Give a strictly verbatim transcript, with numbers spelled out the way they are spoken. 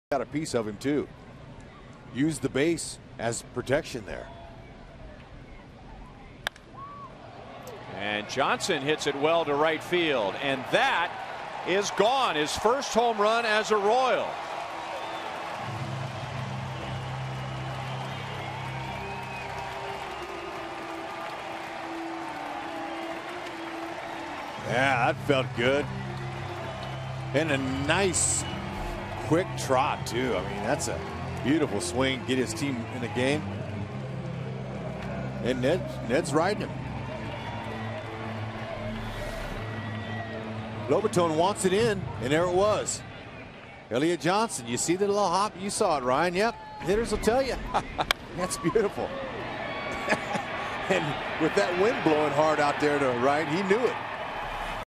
got a piece of him too. Use the base as protection there. And Johnson hits it well to right field, and that is gone. His first home run as a Royal. Yeah, that felt good. And a nice quick trot too. I mean, that's a beautiful swing. Get his team in the game. And Ned, Ned's riding him. Lobaton wants it in, and there it was. Elliot Johnson, you see the little hop? You saw it, Ryan. Yep, hitters will tell you. That's beautiful. And with that wind blowing hard out there to right, he knew it.